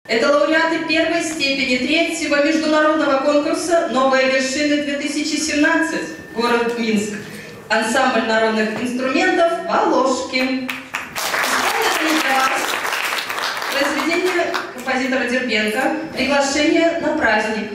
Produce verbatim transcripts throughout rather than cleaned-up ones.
Это лауреаты первой степени третьего международного конкурса «Новые вершины две тысячи семнадцать», город Минск. Ансамбль народных инструментов «Волошки». Исполнит для вас произведение композитора Дербенко «Приглашение на праздник».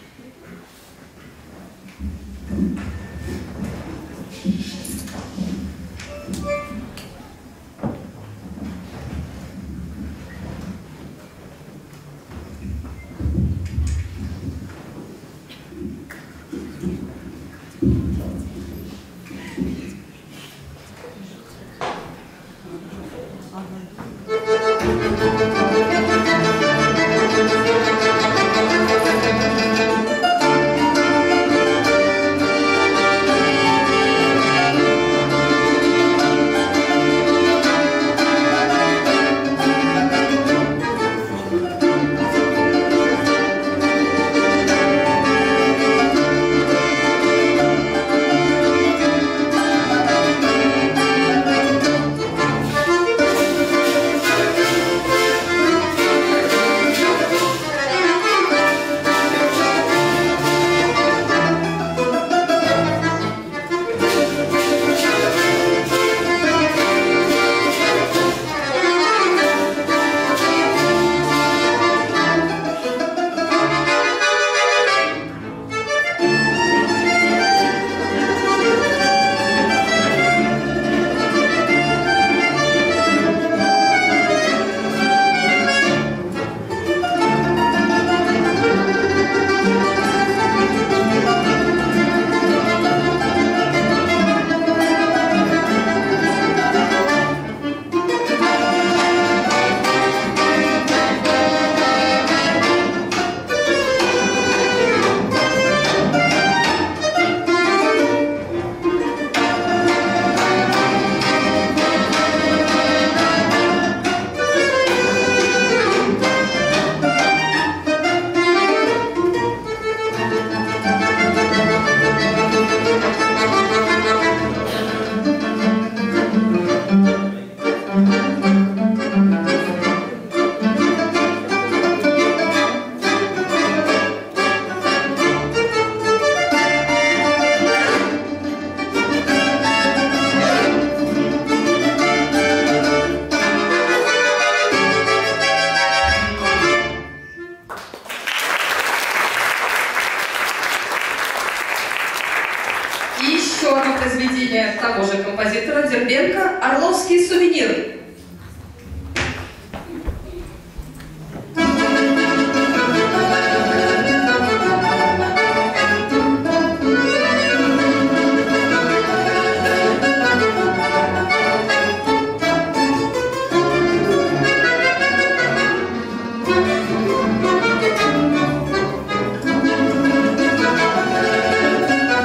Произведение того же композитора Дербенко «Орловский сувенир».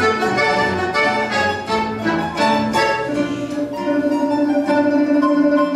Thank you.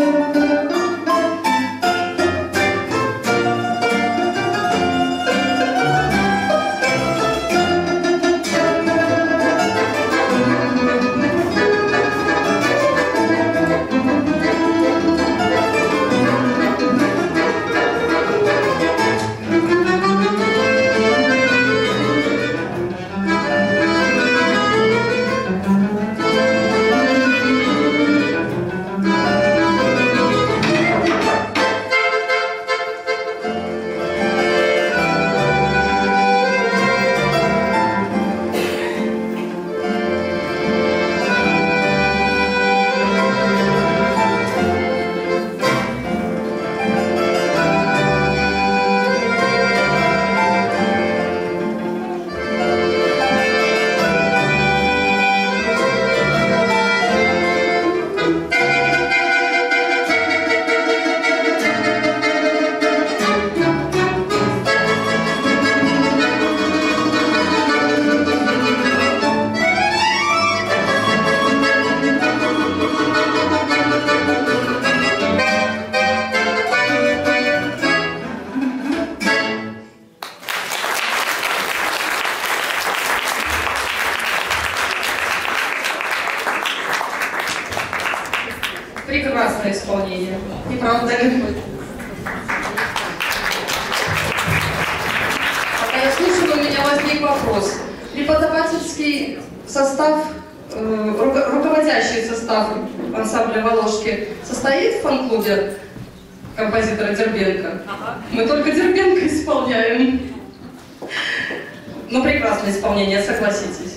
возник вопрос. Преподавательский состав, э, ру- руководящий состав ансамбля «Воложки» состоит в фан-клубе композитора Дербенко? Ага. Мы только Дербенко исполняем. Ну, прекрасное исполнение, согласитесь.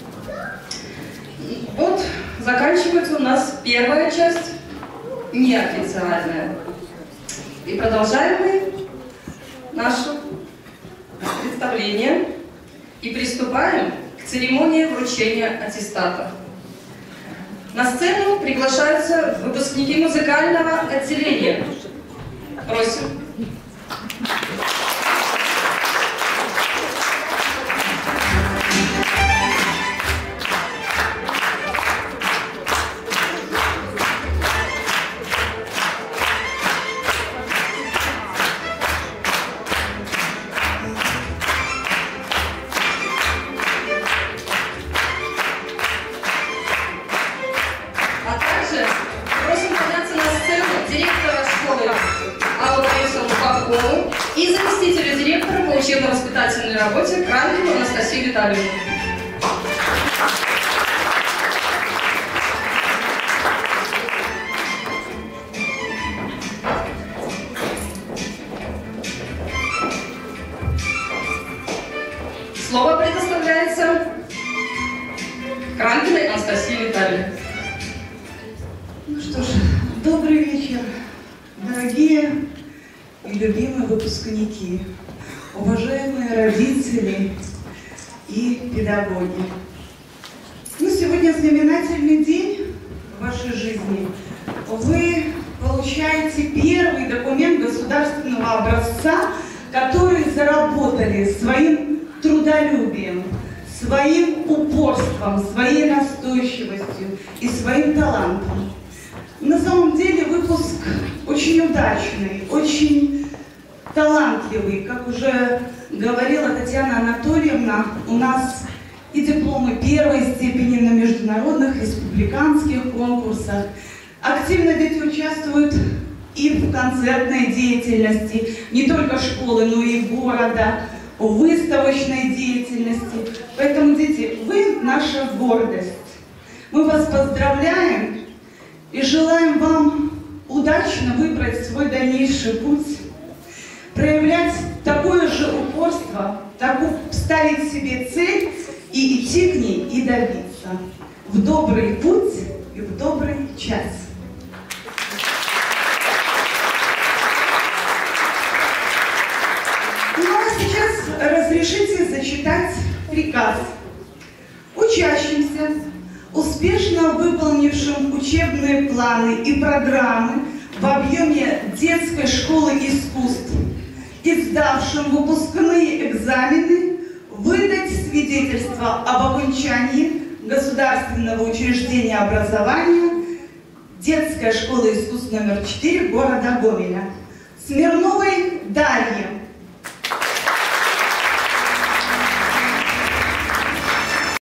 Вот, заканчивается у нас первая часть, неофициальная. И продолжаем мы наше представление и приступаем к церемонии вручения аттестата. На сцену приглашаются выпускники музыкального отделения. Просим. А также просим подняться на сцену директора школы Аллу Борисовну Попкову и заместителя директора по учебно-воспитательной работе Кранкину Анастасию Витальевну. Слово предоставляется Кранкиной Анастасии Витальевне. Ну что ж, добрый вечер, дорогие и любимые выпускники, уважаемые родители и педагоги. Ну, сегодня знаменательный день в вашей жизни. Вы получаете первый документ государственного образца, который заработали своим трудолюбием, своим упорством, своей настойчивостью и своим талантом. На самом деле выпуск очень удачный, очень талантливый. Как уже говорила Татьяна Анатольевна, у нас и дипломы первой степени на международных республиканских конкурсах. Активно дети участвуют и в концертной деятельности, не только школы, но и города, в выставочной деятельности. Поэтому, дети, вы наша гордость. Мы вас поздравляем и желаем вам удачно выбрать свой дальнейший путь, проявлять такое же упорство, такую, ставить себе цель и идти к ней и добиться. В добрый путь и в добрый час. Ну а сейчас разрешите зачитать приказ. Учащимся, успешно выполнившим учебные планы и программы в объеме детской школы искусств и сдавшим выпускные экзамены, выдать свидетельство об окончании государственного учреждения образования детская школа искусств номер четыре города Гомеля. Смирновой Дарье,